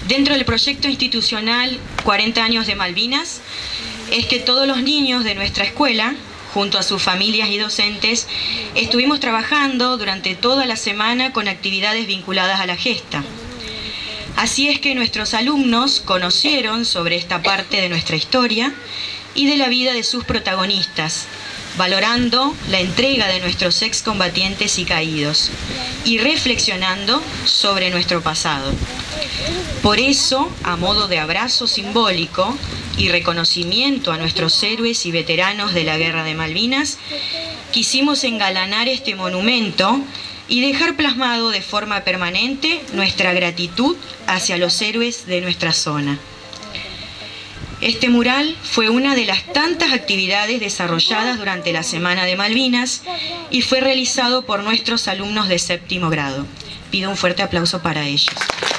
Dentro del proyecto institucional 40 años de Malvinas, es que todos los niños de nuestra escuela, junto a sus familias y docentes, estuvimos trabajando durante toda la semana con actividades vinculadas a la gesta. Así es que nuestros alumnos conocieron sobre esta parte de nuestra historia y de la vida de sus protagonistas, valorando la entrega de nuestros excombatientes y caídos y reflexionando sobre nuestro pasado. Por eso, a modo de abrazo simbólico y reconocimiento a nuestros héroes y veteranos de la Guerra de Malvinas, quisimos engalanar este monumento y dejar plasmado de forma permanente nuestra gratitud hacia los héroes de nuestra zona. Este mural fue una de las tantas actividades desarrolladas durante la Semana de Malvinas y fue realizado por nuestros alumnos de 7º grado. Pido un fuerte aplauso para ellos.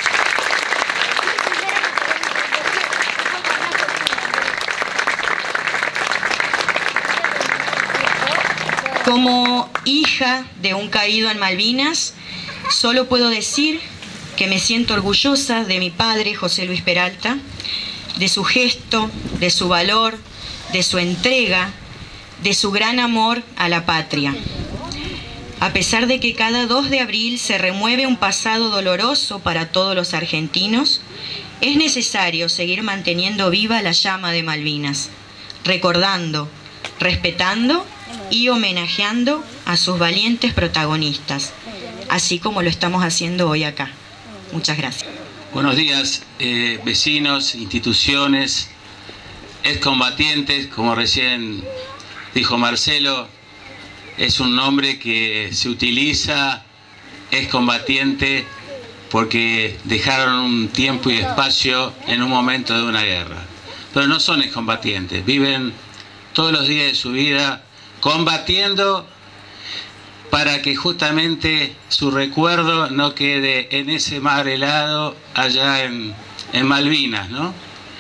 Como hija de un caído en Malvinas, solo puedo decir que me siento orgullosa de mi padre, José Luis Peralta, de su gesto, de su valor, de su entrega, de su gran amor a la patria. A pesar de que cada 2 de abril se remueve un pasado doloroso para todos los argentinos, es necesario seguir manteniendo viva la llama de Malvinas, recordando, respetando y homenajeando a sus valientes protagonistas, así como lo estamos haciendo hoy acá. Muchas gracias. Buenos días, vecinos, instituciones, excombatientes, como recién dijo Marcelo, es un nombre que se utiliza, excombatiente, porque dejaron un tiempo y espacio en un momento de una guerra. Pero no son excombatientes, viven todos los días de su vida combatiendo para que justamente su recuerdo no quede en ese mar helado allá en Malvinas, ¿no?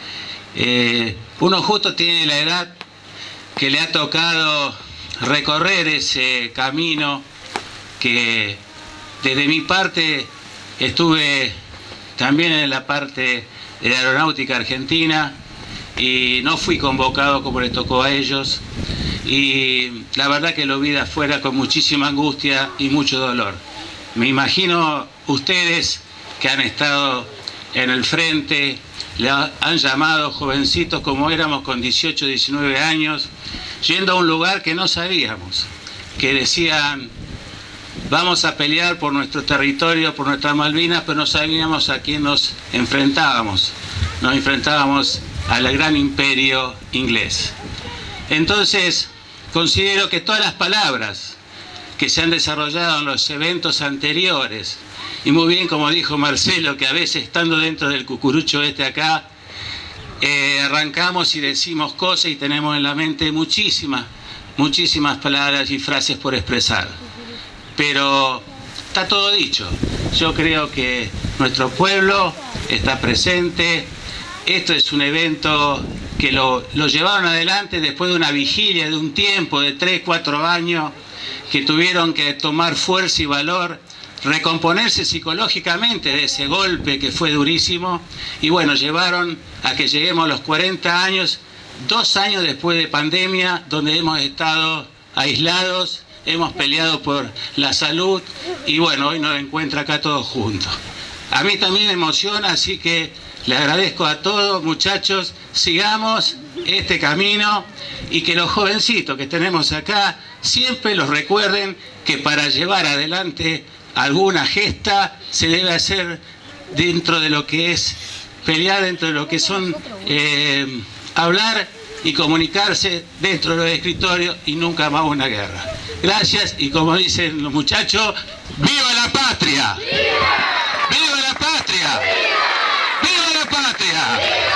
Uno justo tiene la edad que le ha tocado recorrer ese camino que desde mi parte estuve también en la parte de la aeronáutica argentina y no fui convocado como le tocó a ellos. Y la verdad que lo vi de afuera con muchísima angustia y mucho dolor. Me imagino ustedes que han estado en el frente, le han llamado jovencitos como éramos con 18, 19 años, yendo a un lugar que no sabíamos, que decían, vamos a pelear por nuestro territorio, por nuestras Malvinas, pero no sabíamos a quién nos enfrentábamos. Nos enfrentábamos al gran imperio inglés. Entonces, considero que todas las palabras que se han desarrollado en los eventos anteriores, y muy bien como dijo Marcelo, que a veces estando dentro del cucurucho acá, arrancamos y decimos cosas y tenemos en la mente muchísimas palabras y frases por expresar. Pero está todo dicho. Yo creo que nuestro pueblo está presente. Esto es un evento que lo llevaron adelante después de una vigilia, de un tiempo de 3, 4 años, que tuvieron que tomar fuerza y valor, recomponerse psicológicamente de ese golpe que fue durísimo, y bueno, llevaron a que lleguemos a los 40 años, 2 años después de pandemia, donde hemos estado aislados, hemos peleado por la salud, y bueno, hoy nos encuentra acá todos juntos. A mí también me emociona, así que les agradezco a todos, muchachos, sigamos este camino y que los jovencitos que tenemos acá siempre los recuerden que para llevar adelante alguna gesta se debe hacer dentro de lo que es pelear, dentro de lo que son hablar y comunicarse dentro de los escritorios y nunca más una guerra. Gracias y como dicen los muchachos, ¡viva la patria! ¡Viva! ¡Viva la patria! ¡Viva! ¡Viva la patria!